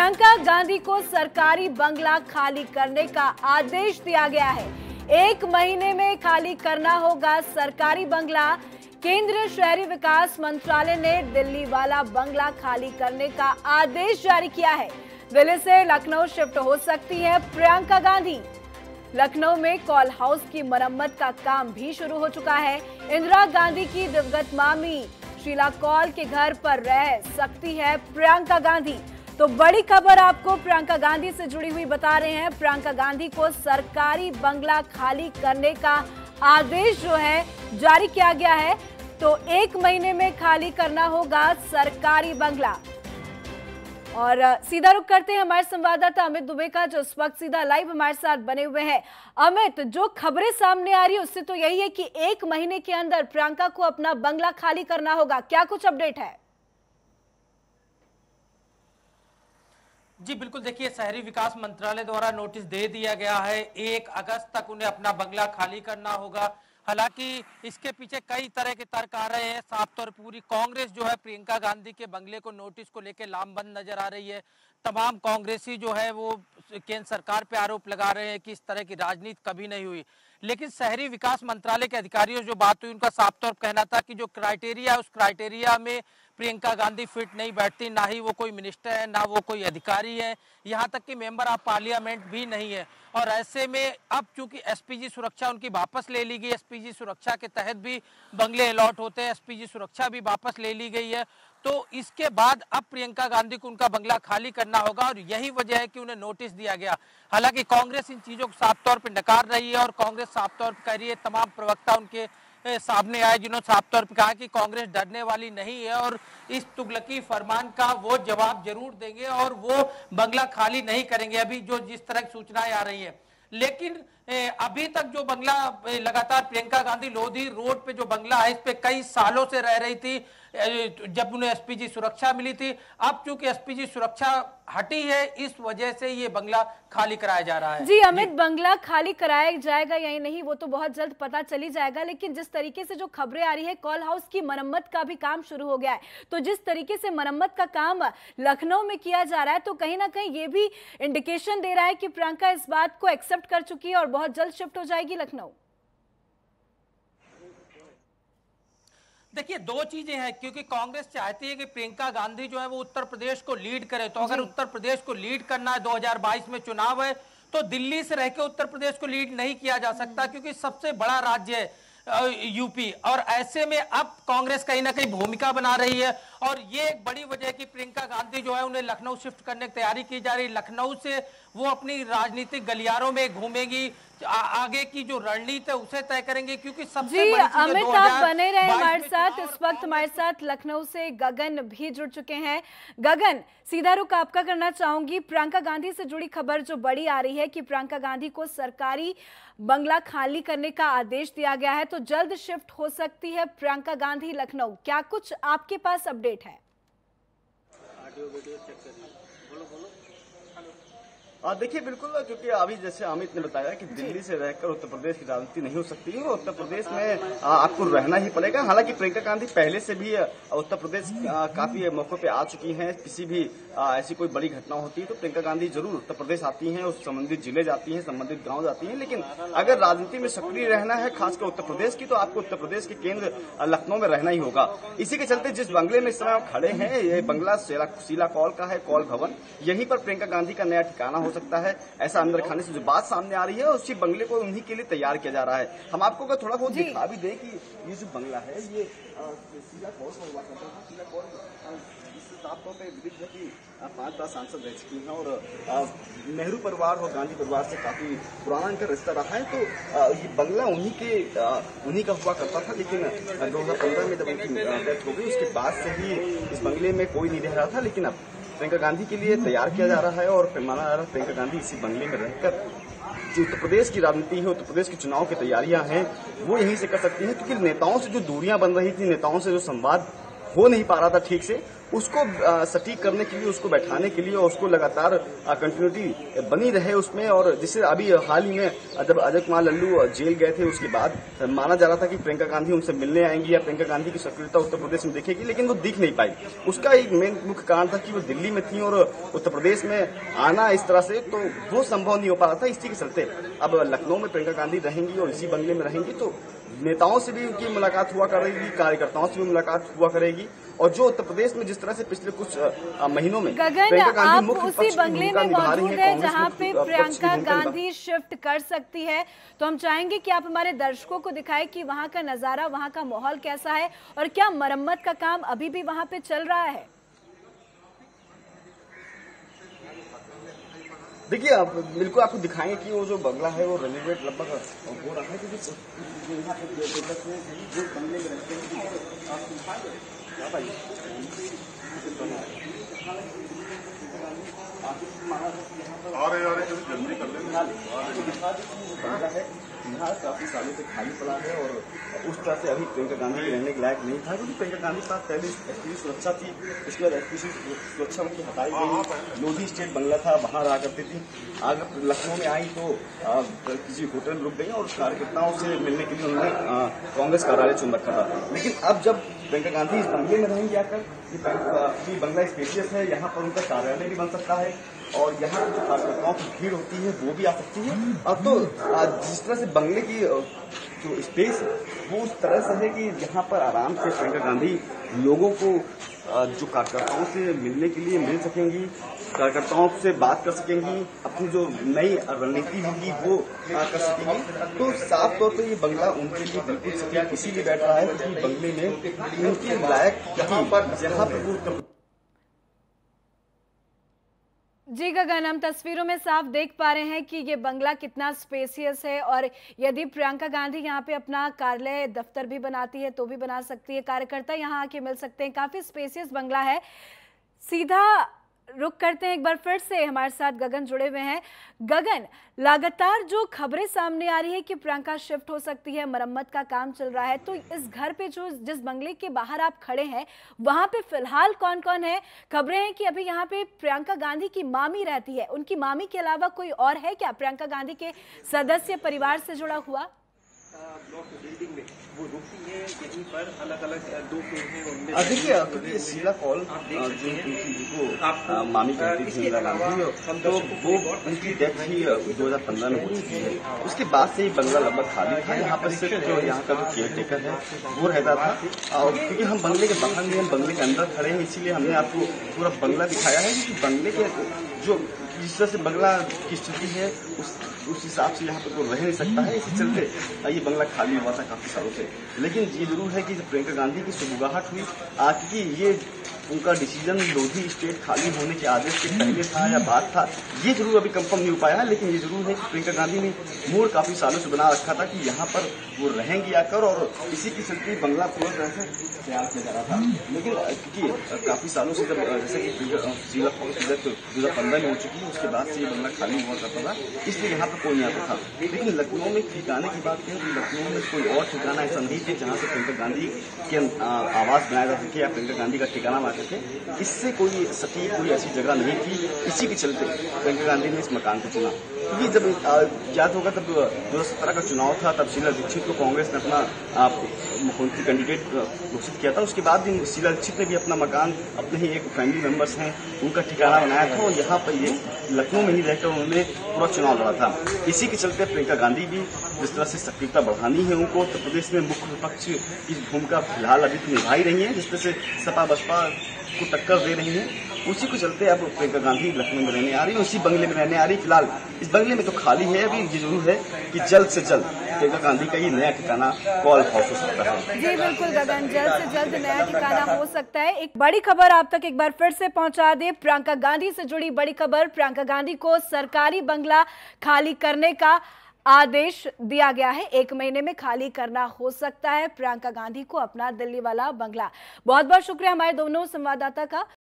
प्रियंका गांधी को सरकारी बंगला खाली करने का आदेश दिया गया है। 1 महीने में खाली करना होगा सरकारी बंगला। केंद्रीय शहरी विकास मंत्रालय ने दिल्ली वाला बंगला खाली करने का आदेश जारी किया है। दिल्ली से लखनऊ शिफ्ट हो सकती है प्रियंका गांधी। लखनऊ में कॉल हाउस की मरम्मत का काम भी शुरू हो चुका है। इंदिरा गांधी की दिवंगत मामी शीला कौल के घर पर रह सकती है प्रियंका गांधी। तो बड़ी खबर आपको प्रियंका गांधी से जुड़ी हुई बता रहे हैं। प्रियंका गांधी को सरकारी बंगला खाली करने का आदेश जो है जारी किया गया है। तो 1 महीने में खाली करना होगा सरकारी बंगला। और सीधा रुख करते हैं हमारे संवाददाता अमित दुबे का, जो इस वक्त सीधा लाइव हमारे साथ बने हुए हैं। अमित, जो खबरें सामने आ रही है उससे तो यही है कि 1 महीने के अंदर प्रियंका को अपना बंगला खाली करना होगा, क्या कुछ अपडेट है? जी बिल्कुल, देखिए शहरी विकास मंत्रालय द्वारा नोटिस दे दिया गया है। 1 अगस्त तक उन्हें अपना बंगला खाली करना होगा। हालांकि इसके पीछे कई तरह के तर्क आ रहे हैं। साफ तौर पर पूरी कांग्रेस जो है प्रियंका गांधी के बंगले को नोटिस को लेकर लामबंद नजर आ रही है। तमाम कांग्रेसी जो है वो केंद्र सरकार पे आरोप लगा रहे हैं कि इस तरह की राजनीति कभी नहीं हुई। लेकिन शहरी विकास मंत्रालय के अधिकारियों से जो बात हुई, उनका साफ तौर पर कहना था कि जो क्राइटेरिया है उस क्राइटेरिया में प्रियंका गांधी फिट नहीं बैठती। ना ही वो कोई मिनिस्टर है, ना वो कोई अधिकारी है, यहाँ तक कि मेंबर ऑफ पार्लियामेंट भी नहीं है। और ऐसे में अब चूंकि एसपीजी सुरक्षा उनकी वापस ले ली गई, एसपीजी सुरक्षा के तहत भी बंगले अलॉट होते हैं, एसपीजी सुरक्षा भी वापस ले ली गई है। तो इसके बाद अब प्रियंका गांधी को उनका बंगला खाली करना होगा और यही वजह है कि उन्हें नोटिस दिया गया। हालांकि कांग्रेस इन चीजों को साफ तौर पर नकार रही है और कांग्रेस साफ तौर पर कह रही है, तमाम प्रवक्ता उनके सामने आए जिन्होंने साफ तौर पर कहा कि कांग्रेस डरने वाली नहीं है और इस तुगलकी फरमान का वो जवाब जरूर देंगे और वो बंगला खाली नहीं करेंगे। अभी जो जिस तरह की सूचनाएं आ रही है, लेकिन अभी तक जो बंगला लगातार प्रियंका गांधी लोधी रोड पे जो बंगला है, इस पे कई सालों से रह रही थी जब उन्हें एसपीजी सुरक्षा मिली थी। अब चूंकि एसपीजी सुरक्षा हटी है, इस वजह से ये बंगला खाली कराया जा रहा है। जी अमित, बंगला खाली कराया जाएगा या नहीं वो तो बहुत जल्द पता चली जाएगा, लेकिन जिस तरीके से जो खबरें आ रही है कॉल हाउस की मरम्मत का भी काम शुरू हो गया है। तो जिस तरीके से मरम्मत का काम लखनऊ में किया जा रहा है, तो कहीं ना कहीं ये भी इंडिकेशन दे रहा है कि प्रियंका इस बात को एक्सेप्ट कर चुकी है और बहुत जल्द शिफ्ट हो जाएगी लखनऊ। देखिए 2 चीजें हैं, क्योंकि कांग्रेस चाहती है कि प्रियंका गांधी जो है वो उत्तर प्रदेश को लीड करे। तो अगर उत्तर प्रदेश को लीड करना है, 2022 में चुनाव है, तो दिल्ली से रहकर उत्तर प्रदेश को लीड नहीं किया जा सकता, क्योंकि सबसे बड़ा राज्य है यूपी। और ऐसे में अब कांग्रेस कहीं ना कहीं भूमिका बना रही है और ये एक बड़ी वजह है कि प्रियंका गांधी जो है उन्हें लखनऊ शिफ्ट करने की तैयारी की जा रही है। लखनऊ से वो अपनी राजनीतिक गलियारों में घूमेंगी, आगे की जो रणनीति है उसे तय करेंगे। क्योंकि सबसे बड़ी चीज अमित आप बने रहे हमारे साथ। इस वक्त हमारे साथ लखनऊ से गगन भी जुड़ चुके हैं। गगन, सीधा रुख आपका करना चाहूंगी। प्रियंका गांधी से जुड़ी खबर जो बड़ी आ रही है कि प्रियंका गांधी को सरकारी बंगला खाली करने का आदेश दिया गया है, तो जल्द शिफ्ट हो सकती है प्रियंका गांधी लखनऊ। क्या कुछ आपके पास अपडेट है? देखिए बिल्कुल, क्योंकि अभी जैसे अमित ने बताया कि दिल्ली से रहकर उत्तर प्रदेश की राजनीति नहीं हो सकती है, उत्तर प्रदेश में आपको रहना ही पड़ेगा। हालांकि प्रियंका गांधी पहले से भी उत्तर प्रदेश काफी मौकों पे आ चुकी हैं। किसी भी ऐसी कोई बड़ी घटना होती है तो प्रियंका गांधी जरूर उत्तर प्रदेश आती हैं, उस संबंधित जिले जाती हैं, संबंधित गांव जाती हैं। लेकिन अगर राजनीति में सक्रिय रहना है, खासकर उत्तर प्रदेश की, तो आपको उत्तर प्रदेश के केंद्र लखनऊ में रहना ही होगा। इसी के चलते जिस बंगले में इस समय आप खड़े हैं, ये बंगला शीला कौल का है, कौल भवन, यहीं पर प्रियंका गांधी का नया ठिकाना हो सकता है। ऐसा अंदर खाने से जो बात सामने आ रही है, उसी बंगले को उन्हीं के लिए तैयार किया जा रहा है। हम आपको अगर थोड़ा बहुत दिखा भी दें कि ये जो बंगला है ये शीला कौल का हुआ करता था। शीला कौल साफ तौर पर विदित है कि 5 बार सांसद रह चुकी हैं और नेहरू परिवार और गांधी परिवार से काफी पुराना इनका रिश्ता रहा है। तो ये बंगला उन्हीं का हुआ करता था। लेकिन 2015 में जब उनकी डेथ हो गई, उसके बाद से ही इस बंगले में कोई नहीं रह रहा था। लेकिन अब प्रियंका गांधी के लिए तैयार किया जा रहा है और माना जा रहा है प्रियंका गांधी इसी बंगले में रहकर जो उत्तर प्रदेश की राजनीति है, उत्तर प्रदेश के चुनाव की तैयारियां हैं, वो यहीं से कर सकती हैं। क्योंकि नेताओं से जो दूरियां बन रही थी, नेताओं से जो संवाद हो नहीं पा रहा था ठीक से, उसको सटीक करने के लिए, उसको बैठाने के लिए और उसको लगातार कंटिन्यूटी बनी रहे उसमें। और जिससे अभी हाल ही में जब अजय कुमार लल्लू जेल गए थे उसके बाद माना जा रहा था कि प्रियंका गांधी उनसे मिलने आएंगी या प्रियंका गांधी की सक्रियता उत्तर प्रदेश में दिखेगी, लेकिन वो दिख नहीं पाई। उसका एक मेन मुख्य कारण था कि वो दिल्ली में थी और उत्तर प्रदेश में आना इस तरह से तो वो संभव नहीं हो पा रहा था। इसी के चलते अब लखनऊ में प्रियंका गांधी रहेंगी और इसी बंगले में रहेंगी, तो नेताओं से भी उनकी मुलाकात हुआ करेगी, कार्यकर्ताओं से भी मुलाकात हुआ करेगी। और जो उत्तर प्रदेश में जिस तरह से पिछले कुछ महीनों में गगन, आप उसी बंगले में मौजूद है जहां पे प्रियंका गांधी शिफ्ट कर सकती है, तो हम चाहेंगे कि आप हमारे दर्शकों को दिखाएं कि वहां का नजारा, वहां का माहौल कैसा है और क्या मरम्मत का काम अभी भी वहां पे चल रहा है। देखिए, आप बिल्कुल आपको दिखाएंगे कि वो जो बंगला है वो रेनोवेट लगभग हो रहा है, क्योंकि यहाँ पे जो बंगले में रहते हैं जल्दी कर लेंगे। यहाँ काफी सालों से खाली पड़ा है और उस तरह से अभी प्रियंका गांधी के रहने के लायक नहीं था, क्योंकि प्रियंका गांधी के पास पहले एसपी सुरक्षा थी, उसके बाद एसपी सुरक्षा उनकी हटाई गई। लोधी स्टेट बंगला था, वहां रहा करती थी। अगर लखनऊ में आई तो किसी होटल रुक गई और कार्यकर्ताओं से मिलने के लिए उन्होंने कांग्रेस कार्यालय चुन रखा था। लेकिन अब जब प्रियंका गांधी इस बंगले में रहेंगी आकर, कि बंगला स्पेशियस है, यहाँ पर उनका कार्यालय भी बन सकता है और यहाँ जो कार्यकर्ताओं की भीड़ होती है वो भी आ सकती है। अब तो जिस तरह से बंगले की जो स्पेस है वो उस तरह से है कि यहाँ पर आराम से प्रियंका गांधी लोगों को जो कार्यकर्ताओं से मिलने के लिए मिल सकेंगी, कार्यकर्ताओं से बात कर सकेंगी, अपनी जो नई रणनीति होगी वो कर सकेंगी। तो साफ तौर पे ये बंगला उनके लिए बिल्कुल सटीक इसीलिए बैठ रहा है क्योंकि बंगले में उनके लायक जहाँ पर वो जी गगन, हम तस्वीरों में साफ देख पा रहे हैं कि ये बंगला कितना स्पेसियस है और यदि प्रियंका गांधी यहाँ पे अपना कार्यालय दफ्तर भी बनाती है तो भी बना सकती है, कार्यकर्ता यहाँ आके मिल सकते हैं। काफी स्पेसियस बंगला है। सीधा रुक करते हैं, एक बार फिर से हमारे साथ गगन जुड़े हुए हैं। गगन, लगातार जो खबरें सामने आ रही है कि प्रियंका शिफ्ट हो सकती है, मरम्मत का काम चल रहा है, तो इस घर पे जिस बंगले के बाहर आप खड़े हैं वहां पे फिलहाल कौन कौन है? खबरें हैं कि अभी यहाँ पे प्रियंका गांधी की मामी रहती है, उनकी मामी के अलावा कोई और है क्या प्रियंका गांधी के सदस्य परिवार से जुड़ा हुआ? ब्लॉक बिल्डिंग में वो रुकती है, यहीं पर अलग अलग 2 फ्लोर हैं उनमें। देखिए, क्योंकि शीला कॉल जो मामी कहती थी इंदिरा गांधी, तो वो उनकी डेथ ही 2015 में हो चुकी है। उसके बाद से ही बंगला लगभग खाली था। यहाँ पर सिर्फ जो यहाँ का जो केयर टेकर है वो रहता था। और क्योंकि हम बंगले के बाहर नहीं, हम बंगले के अंदर खड़े हैं, इसीलिए हमने आपको पूरा बंगला दिखाया है। क्योंकि बंगले के जो जिस तरह से बंगला की स्थिति है उस हिसाब से यहाँ पर कोई रह नहीं सकता है। इसी चलते ये बंगला खाली हुआ था काफी सालों से। लेकिन ये जरूर है कि प्रियंका गांधी की सुबुगाहट हुई, क्योंकि ये उनका डिसीजन लोधी स्टेट खाली होने के आदेश से पहले था या बाद था, ये जरूर अभी कंफर्म नहीं हो पाया है। लेकिन ये जरूर है कि प्रियंका गांधी ने मूड काफी सालों से बना रखा था कि यहाँ पर वो रहेंगी आकर, और इसी की चलते बंगला पूरा तरह से तैयार किया जा रहा था। लेकिन क्योंकि काफी सालों से जब जैसे कि 2015 में हो चुकी है, उसके बाद से ये बंगला खाली हुआ करता था, इसलिए यहाँ पर कोई नहीं आता था। लेकिन लखनऊ में ठिकाने की बात करें तो लखनऊ में कोई और ठिकाना ऐसा नहीं थे जहाँ से प्रियंका गांधी के आवास बनाया जा सके या प्रियंका गांधी का ठिकाना बना सके। इससे कोई सटीक कोई ऐसी जगह नहीं थी। इसी के चलते प्रियंका गांधी ने इस मकान को चुना। क्योंकि जब याद होगा तब 2017 का चुनाव था, तब शीला दीक्षित को कांग्रेस ने अपना मुख्यमंत्री कैंडिडेट घोषित किया था। उसके बाद भी शीला दीक्षित ने भी अपना मकान अपने ही एक फैमिली मेंबर्स हैं उनका ठिकाना बनाया था, और यहाँ पर ये लखनऊ में ही रहकर उन्होंने पूरा चुनाव लड़ा था। इसी के चलते प्रियंका गांधी भी जिस तरह से सक्रियता बढ़ानी है उनको, उत्तर प्रदेश में मुख्य विपक्ष की भूमिका फिलहाल अभी तो निभा ही रही है, जिस तरह से सपा बसपा को टक्कर दे रही है, उसी को चलते अब प्रियंका गांधी लखनऊ में रहने आ रही है, उसी बंगले में रहने आ रही है। फिलहाल इस बंगले में तो खाली है। अभी ये जरूर है कि जल्द से जल्द प्रियंका गांधी का ये नया ठिकाना कॉल हाउस हो सकता है। जी बिल्कुल गगन, जल्द से जल्द नया ठिकाना हो सकता है। एक बड़ी खबर आप तक एक बार फिर से पहुंचा दे, प्रियंका गांधी से जुड़ी बड़ी खबर। प्रियंका गांधी को सरकारी बंगला खाली करने का आदेश दिया गया है। 1 महीने में खाली करना हो सकता है प्रियंका गांधी को अपना दिल्ली वाला बंगला। बहुत बहुत शुक्रिया हमारे दोनों संवाददाता का।